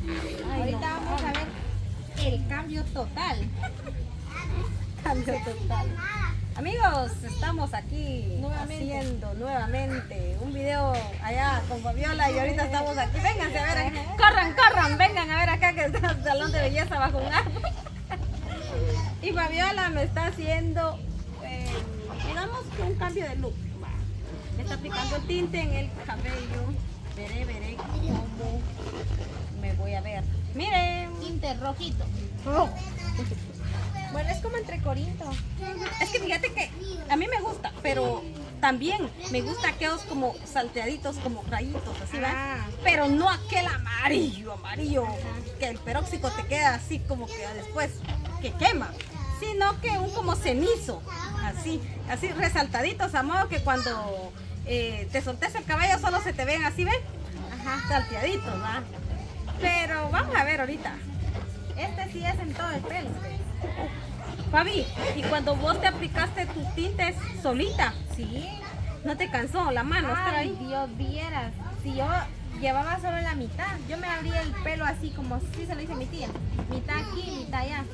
Ay, Ahorita no. vamos a ver el cambio total. Cambio total. Amigos, estamos aquí Nuevamente. haciendo nuevamente un video allá con Fabiola y ahorita estamos aquí. Vénganse a ver, corran, vengan a ver acá que está el salón de belleza bajo un árbol. Y Fabiola me está haciendo, digamos que un cambio de look. Me está aplicando el tinte en el cabello. Veré cómo me voy a ver. Miren. Tinte rojito. Rojo. Bueno, es como entre Corinto. Es que fíjate que a mí me gusta, pero también me gusta aquellos como salteaditos, como rayitos, así, ¿va? Ah. Pero no aquel amarillo, que el peróxido te queda así como que después que quema, sino que un como cenizo, así resaltaditos, a modo que cuando te soltes el cabello solo se te ven así, ¿ven? Ajá, salteaditos, ¿va? Pero vamos a ver ahorita. Este sí es en todo el pelo. Fabi, y cuando vos te aplicaste tus tintes solita, Sí. ¿no te cansó la mano estar Ay, ahí? Dios, vieras. Si yo llevaba solo la mitad, yo me abría el pelo así como sí se lo hice mi tía. Mitad aquí, mitad allá.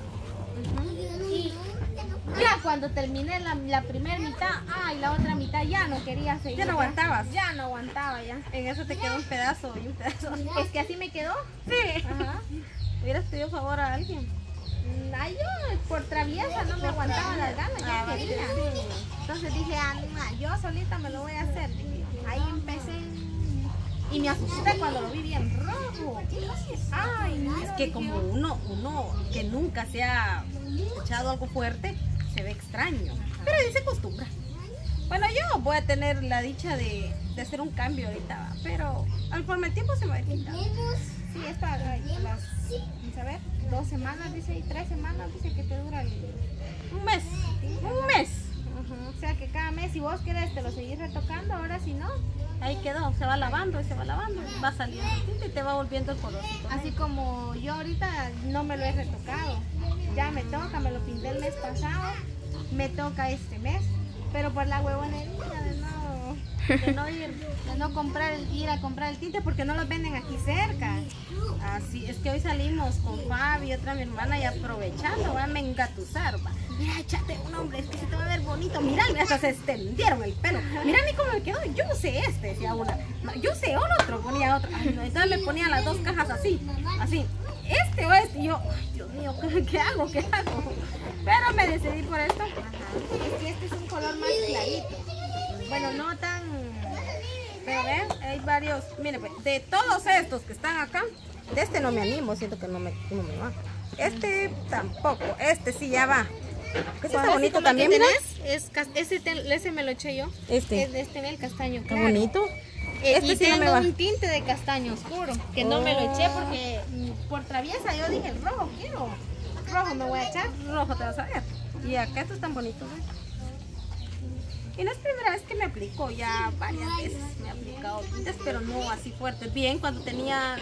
Y ya cuando terminé la primera mitad, la otra mitad ya no quería seguir. Ya no aguantabas. Ya no aguantaba ya. En eso te quedó un pedazo y un pedazo. Es que así me quedó. Sí. Ajá. ¿Hubieras pedido favor a alguien? Ay, yo por traviesa no me aguantaba las ganas, yo quería. sí. Entonces dije, yo solita me lo voy a hacer. Ahí empecé y me asusté cuando lo vi bien rojo. Ay, no. Es que como uno que nunca se ha echado algo fuerte, se ve extraño. Pero ahí se acostumbra. Bueno, yo voy a tener la dicha de hacer un cambio ahorita, ¿va? Pero al forma el tiempo se me va a quitar. Sí, es para las, vamos a ver, 2 semanas, dice, y 3 semanas, dice que te dura el... Un mes. Un mes. Ajá. O sea que cada mes, si vos querés, te lo seguís retocando, ahora si no. Ahí quedó, se va lavando y se va lavando, va saliendo el tinte y te va volviendo el color. Así como yo ahorita no me lo he retocado. Ya me toca, me lo pinté el mes pasado, me toca este mes, pero por la huevonería de no comprar, ir a comprar el tinte porque no los venden aquí cerca. Así es que hoy salimos con Fabi y otra mi hermana y aprovechando, van a engatusar, va. Mira, échate un hombre, es que se te va a ver bonito. Mira, hasta se extendieron el pelo. Mira a mí cómo me quedó. Yo usé este, decía una. No, yo usé otro, ponía otro. Ay, no, entonces me ponía las dos cajas así. Este o este. Y yo, ay, Dios mío, ¿qué hago? Pero me decidí por esto. Ajá. Es que este es un color más clarito. Bueno, no tan... Pero vean, hay varios. Miren, pues, de todos estos que están acá, de este no me animo, siento que no me va. Este tampoco, este sí ya va. Este está bonito también, mira. Ese me lo eché yo. Este. Es de este el castaño Está claro. bonito. Y Este sí no me tengo va. un tinte de castaño oscuro, que no me lo eché porque por traviesa yo dije, rojo quiero. Rojo me voy a echar. Rojo te vas a ver. Y acá estos están bonitos, ¿eh? Y no es primera vez que me aplico, ya varias veces me he aplicado tintes, pero no así fuertes. Bien, cuando tenía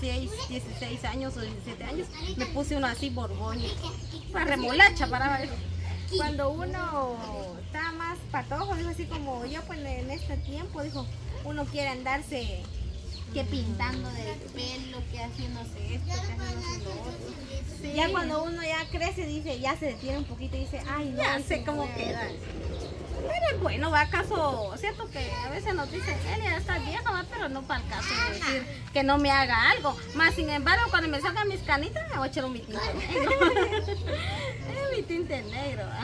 16 años o 17 años, me puse uno así borgoña, una remolacha para ver. Cuando uno está más patojo, dijo así como yo pues en este tiempo, dijo, uno quiere andarse que pintando del pelo, que haciéndose esto, que haciéndose lo otro. Sí. Ya cuando uno ya crece, dice, ya se detiene un poquito y dice, ay, no, Ya ay, sé se cómo fue. queda. Pero bueno, va acaso, cierto que a veces nos dicen, Elia, estás vieja, va, pero no para el caso de decir que no me haga algo. Más sin embargo, cuando me salgan mis canitas, me voy a echar mi tinte negro. Es mi tinte negro, ¿va?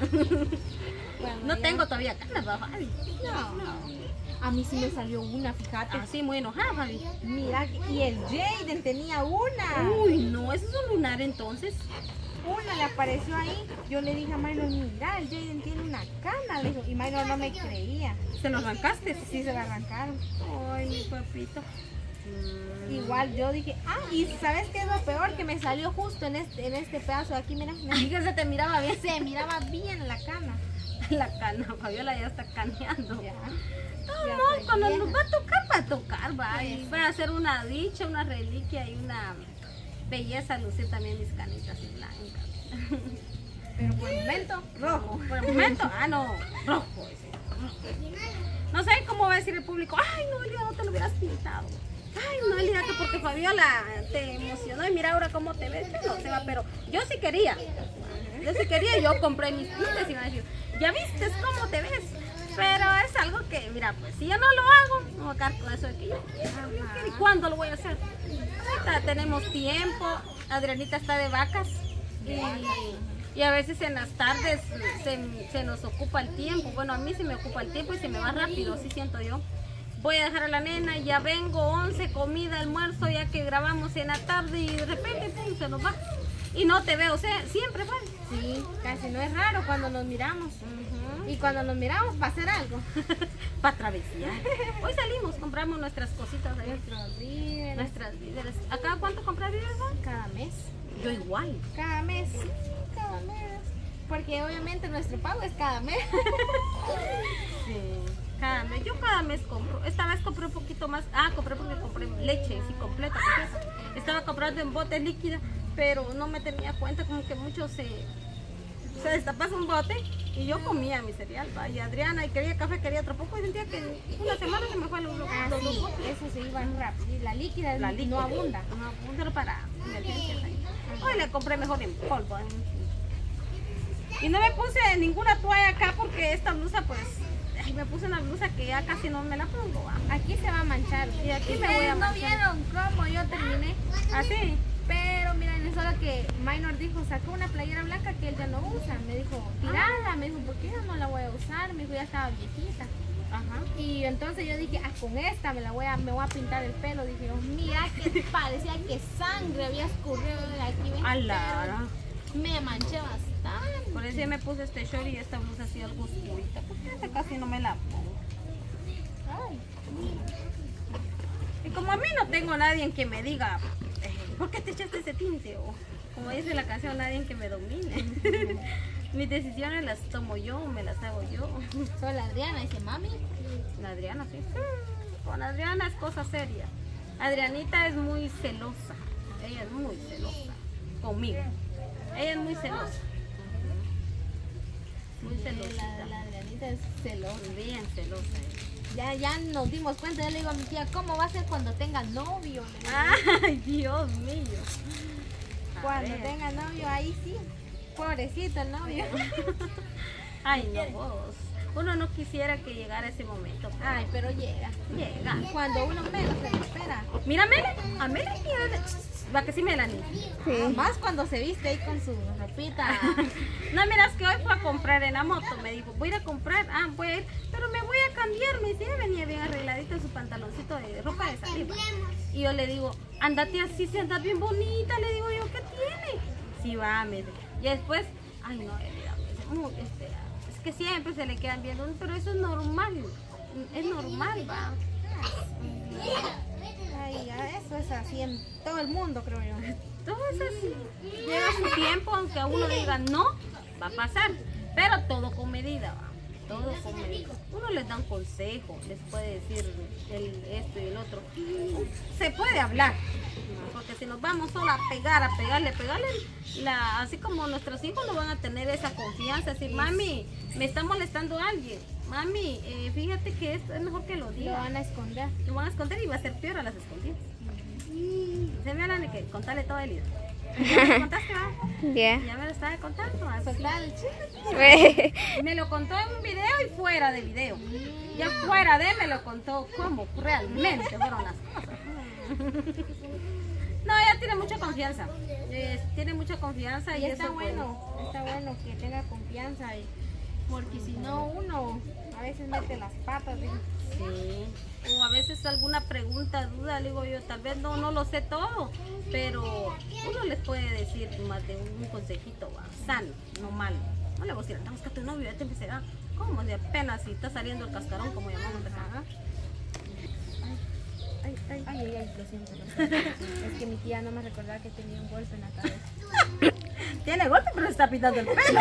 Bueno, No ya. tengo todavía canas, ¿va, Fabi? No. A mí sí me salió una, fíjate. Así muy enojada, Fabi. Mira, y el Jaden tenía una. Uy, no, eso es un lunar entonces. Una le apareció ahí. Yo le dije a Minor, mira, el Jaden tiene una cana. Le dijo, y Minor no me creía. ¿Se lo arrancaste? Sí, se la arrancaron. Ay, mi papito. Igual yo dije, y ¿sabes qué es lo peor? Que me salió justo en este pedazo de aquí, mira. Y que se te miraba bien. Se miraba bien la cana. La cana, Fabiola ya está caneando. Ya. No, cuando vieja. nos va a tocar, va. Y va a ser una dicha, una reliquia y una belleza lucir también mis canitas y blancas. Pero por el momento, rojo. Por el momento, no, rojo. No sé cómo va a decir el público, ay, no, Elia, no te lo hubieras pintado. ay, no, Elida, que porque Fabiola te emocionó y mira ahora cómo te ves. No, se va, pero yo sí quería. Yo compré mis tintes y me decía, ya viste cómo te ves. Pero es algo que, mira, pues si yo no lo hago, no voy a quedar con eso de que yo quiero. ¿Y cuándo lo voy a hacer? Ahorita tenemos tiempo, Adrianita está de vacas y a veces en las tardes se nos ocupa el tiempo. Bueno, a mí se me ocupa el tiempo y se me va rápido, así siento yo. Voy a dejar a la nena, ya vengo, 11, comida, almuerzo, ya que grabamos en la tarde y de repente pum, se nos va. Y no te veo, o sea, siempre fue. Sí, casi no es raro cuando nos miramos. Y cuando nos miramos para hacer algo. Para travesía. Hoy salimos, compramos nuestras cositas ahí. Nuestros víveres. ¿Acá cuánto compras víveres? Cada mes. Yo igual. Cada mes, sí, cada mes. Porque obviamente nuestro pago es cada mes. Sí, cada mes. Yo cada mes compro. Esta vez compré un poquito más. Compré porque compré leche, sí, completa. Estaba comprando en bote líquida, pero no me tenía cuenta, como que mucho se destapaba un bote y yo comía mi cereal, ¿va? Y Adriana y quería café, quería otro poco y sentía que una semana se me fue los sí, botes. Eso se iba rápido. Y la líquida no abunda. No abunda para emergencias ahí. Hoy le compré mejor en polvo. Y no me puse ninguna toalla acá porque esta blusa pues, me puse una blusa que ya casi no me la pongo, ¿va? Aquí se va a manchar. Y aquí me voy a manchar. ¿No vieron cómo yo terminé? ¿Así? Pero miren, es solo que Minor dijo, sacó una playera blanca que él ya no usa. Me dijo, tirala, me dijo, ¿por qué yo no la voy a usar? Me dijo, ya estaba viejita. Ajá. Y entonces yo dije, con esta me voy a pintar el pelo. Dije, mira que parecía que sangre había escurrido de aquí. Me manché bastante. Por eso me puse este short y esta blusa así algo oscurita, porque esta casi no me la pongo. Ay. Y como a mí no tengo nadie en que me diga, ¿por qué te echaste ese tinte? O como dice la canción, nadie en que me domine. Mis decisiones las tomo yo, me las hago yo. Soy la Adriana, dice mami. La Adriana, sí. Con Adriana es cosa seria. Adrianita es muy celosa. Ella es muy celosa. Conmigo. Ella es muy celosa. Muy celosita. La Adrianita es celosa. Bien celosa. Ya nos dimos cuenta, yo le digo a mi tía, ¿cómo va a ser cuando tenga novio? Ay, Dios mío. Cuando tenga novio, ahí sí. Pobrecito el novio. Ay, no vos. Uno no quisiera que llegara ese momento. Ay, pero llega. Llega. Cuando uno menos se lo espera. Mira, a Mele, va que sí, Melanie. Sí. Más cuando se viste ahí con su ropita. No, miras que hoy fue a comprar en la moto. Me dijo, voy a ir a comprar. Voy a ir, pero me voy a cambiar. Me dice, venía bien arregladita en su pantaloncito de ropa de salir. Y yo le digo, andate así, si andas bien bonita. Le digo yo, ¿qué tiene? Sí, va, me dice. Y después, ay, no, es que siempre se le quedan viendo, pero eso es normal. Es normal, va. Ay, eso es así en todo el mundo, creo yo. Todo es así. Llega su tiempo, aunque a uno diga no, va a pasar. Pero todo con medida, va. Todo con medida. Uno les da un consejo, les puede decir esto y el otro. Se puede hablar, porque si nos vamos solo a pegarle, así como nuestros hijos no van a tener esa confianza, decir, mami, me está molestando alguien. Mami, fíjate que esto es mejor que lo diga. Lo van a esconder. Lo van a esconder y va a ser peor a las escondidas. Se me hablan de que contarle todo el día. ¿Me contaste, va? Ya me lo estaba contando. Me lo contó en un video y fuera de video. Ya fuera de me lo contó cómo realmente fueron las cosas. No, ella tiene mucha confianza. Tiene mucha confianza y está eso bueno. Está bueno que tenga confianza. Porque si no, uno a veces mete las patas. Sí. O a veces alguna pregunta, duda, le digo yo, tal vez no lo sé todo, pero uno les puede decir más de un consejito, sano, no malo. No le voy a decir, anda, busca tu novio, ya te empecé a... ¿Cómo? De apenas si está saliendo el cascarón, como llamamos de acá. Ay, lo siento. Es que mi tía no me recordaba que tenía un golpe en la cabeza. Tiene golpe, pero se está pintando el pelo.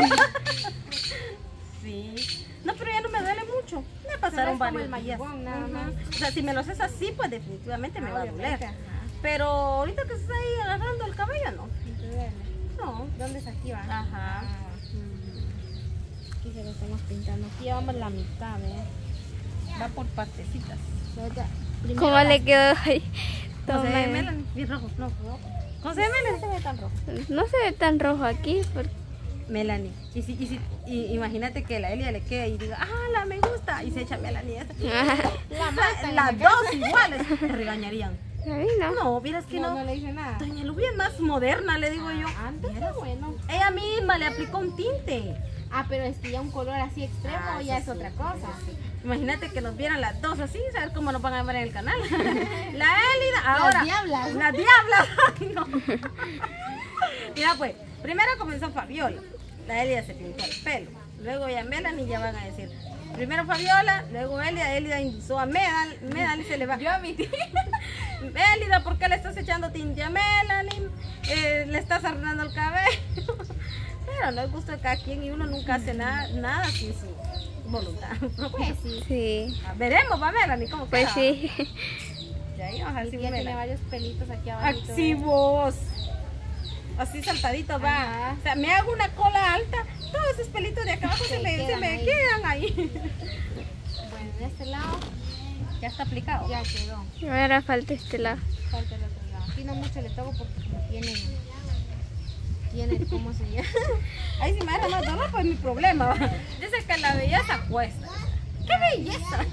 Sí. No, pero ya no me duele mucho. Me pasaron varios días. Nada más. O sea, si me lo haces así, pues definitivamente me va a doler. Pero ahorita que estás ahí agarrando el cabello, no. No. ¿Dónde se activa? Ajá. Aquí se lo estamos pintando. Aquí llevamos la mitad, ¿eh? Va por partecitas. ¿Cómo le quedó ahí? ¿Cómo se ve, Toma. Melanie? Bien rojo, no. ¿Cómo se ve, Melanie? No se ve tan rojo. No se ve tan rojo aquí. Melanie. Imagínate que la Elia le queda y diga, la me gusta. Y se echa Melanie esa. La matan. Las dos iguales. Te regañarían. A mí no. No, vieras que No, no. no le dice nada. Doña Lubia es más moderna, le digo yo. Antes era bueno. Ella misma le aplicó un tinte. Pero es que ya un color así extremo ya es otra cosa. Imagínate que nos vieran las dos así, saber cómo nos van a ver en el canal. La Elida, ahora. Las diablas. Las diablas. Ay, no. Mira pues, primero comenzó Fabiola. La Elida se pintó el pelo. Luego ya Melanie ya van a decir. Primero Fabiola, luego Elida indicó a Melanie se le va. Yo a mi tía. Elida, ¿por qué le estás echando tinte a Melanie? Le estás arruinando el cabello. Pero no es gusto de cada quien y uno nunca hace nada sin su voluntad. Pues sí. Sí. Veremos, va Melanie, ¿cómo Pues queda? sí. Ya ahí vamos a Ya decir tiene Melanie. varios pelitos aquí abajo. Activos. Así saltaditos va. Ajá. O sea, me hago una cola alta, todos esos pelitos de acá abajo se me quedan ahí. quedan ahí. Bueno, de este lado Ya está aplicado. ya quedó. Ahora falta este lado. Falta el otro lado. Aquí no mucho le toco porque como tiene, ¿cómo se llama? Ahí si me deja más dolor, pues mi problema. Va. Dice que la belleza cuesta. ¡Qué belleza!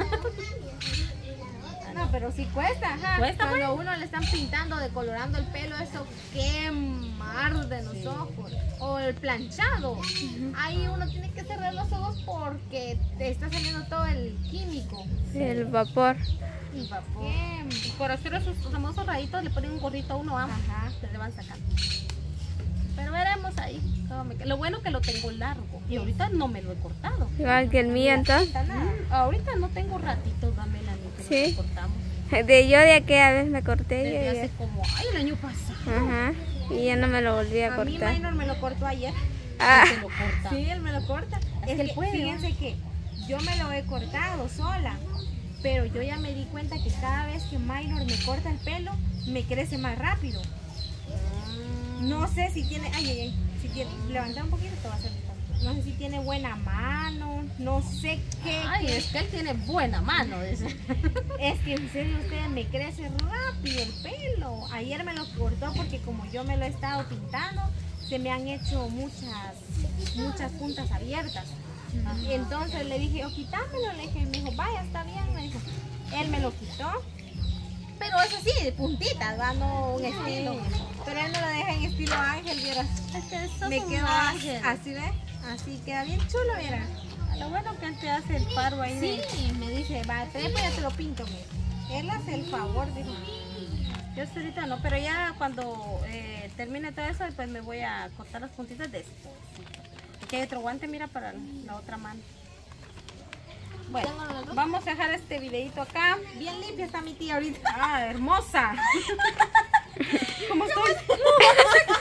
No, pero sí cuesta, ajá. Cuesta, Cuando uno le están pintando, decolorando el pelo, eso quemar de los ojos. O el planchado. Ahí uno tiene que cerrar los ojos porque te está saliendo todo el químico. El vapor. Y vapor. Por hacer esos famosos rayitos le ponen un gorrito a uno, vamos. Ajá. Se le van sacando. Pero veremos ahí cómo me queda. Lo bueno que lo tengo largo. Y ahorita no me lo he cortado. Igual que el mío entonces. Ahorita no tengo ratitos, dame la que Sí. nos cortamos. Yo de aquella vez me corté Desde y hace como, el año pasado. ajá. Y ya no me lo volví a A mí cortar. Minor me lo cortó ayer. Ah, Se lo corta. Sí, él me lo corta. Es que él puede, fíjense que yo me lo he cortado sola, pero yo ya me di cuenta que cada vez que Minor me corta el pelo, me crece más rápido. No sé si tiene, si tiene, levanta un poquito, te va a hacer tanto. No sé si tiene buena mano, no sé qué. Ay, es que él tiene buena mano, dice. Es que en serio ustedes me crece rápido el pelo. Ayer me lo cortó porque como yo me lo he estado pintando, se me han hecho muchas puntas abiertas. Entonces le dije, quítamelo, le dije, me dijo, vaya, está bien, me dijo. Él me lo quitó, pero eso sí, de puntitas, va, no un estilo. Pero él me lo deja en estilo ángel, vieras. Es que sos Me un quedó ángel. así, ¿ves? Así queda bien chulo, vieras. Lo bueno que él te hace el paro ahí Sí, de... me dice, va, después ya te lo pinto, me. Él hace el favor, dijo. Yo hasta ahorita no, pero ya cuando termine todo eso, pues me voy a cortar las puntitas de esto. Aquí hay otro guante, mira, para la otra mano. Bueno, Tengo los dos. vamos a dejar este videito acá. Bien limpia está mi tía ahorita. Ah, hermosa. ¿Cómo estoy?